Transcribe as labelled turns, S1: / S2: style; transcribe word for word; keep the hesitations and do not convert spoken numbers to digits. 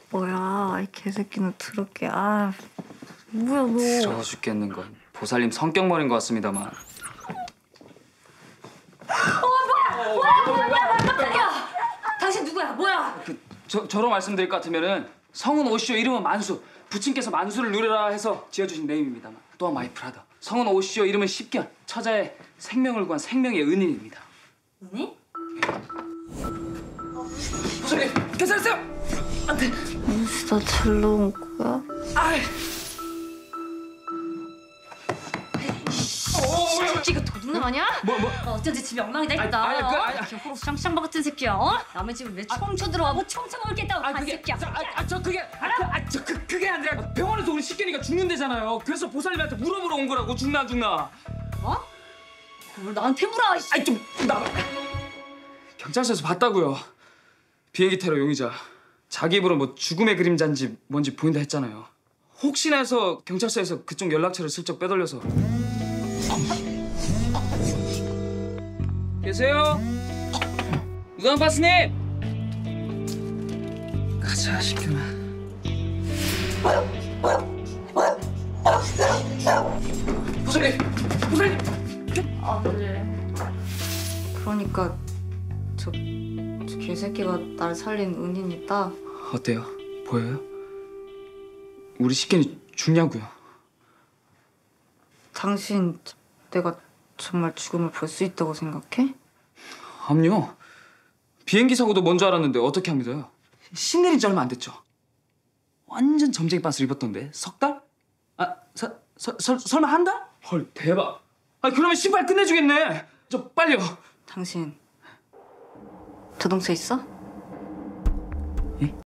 S1: 뭐야, 이 개새끼는 더럽게. 아, 뭐야 너.
S2: 더러워 죽겠는 건 보살님 성격머리인 것 같습니다만.
S1: 어, 뭐야! 뭐야! 뭐야! 뭐야! 깜짝이야! 당신 누구야? 뭐야?
S2: 그, 저, 저로 말씀드릴 것 같으면은 성은 오시오, 이름은 만수. 부친께서 만수를 누려라 해서 지어주신 네임입니다만. 또한 마이 프라더. 성은 오시오, 이름은 십견. 처자의 생명을 구한 생명의 은인입니다.
S1: 은인?
S2: 보살님, 괜찮으세요? 안 돼.
S1: 진짜 잘 나온 거야?
S2: 아이.
S1: 이 새끼가 도둑놈 아니야?
S2: 뭐, 뭐?
S1: 어, 어쩐지 집이 엉망이다 했다.
S2: 아니, 아니, 그, 아니,
S1: 어? 쌍쌍바 같은 새끼야. 어? 남의 집을 왜 처음 쳐들어와고 처음 쳐먹을겠다고 한 새끼야.
S2: 저, 아, 아, 저 그게 알아? 그, 아, 저 그, 그게 아니라 병원에서 우리 식견이가 죽는데잖아요. 그래서 보살님한테 물어보러 온 거라고. 죽나 안 죽나.
S1: 어? 뭘 나한테 물어?
S2: 아이 좀 나와. 경찰서에서 봤다고요. 비행기 테러 용의자. 자기 입으로 뭐 죽음의 그림자인지 뭔지 보인다 했잖아요. 혹시나 해서 경찰서에서 그쪽 연락처를 슬쩍 빼돌려서. 계세요? 우선 바스님. 가자 시켜나. 보살님, 보살님.
S1: 아, 그래. 그러니까 저, 저 개새끼가 날 살린 은인이다.
S2: 어때요? 보여요? 우리 식견이 죽냐고요.
S1: 당신 내가 정말 죽음을 볼 수 있다고 생각해?
S2: 암요. 비행기 사고도 뭔 줄 알았는데 어떻게 합니다요? 신내린 지 얼마 안 됐죠. 완전 점쟁이 빤스를 입었던데 석 달? 아, 서, 서, 서, 설마 한 달? 헐 대박. 아 그러면 신발 끝내주겠네. 저 빨리요.
S1: 당신 자동차 있어?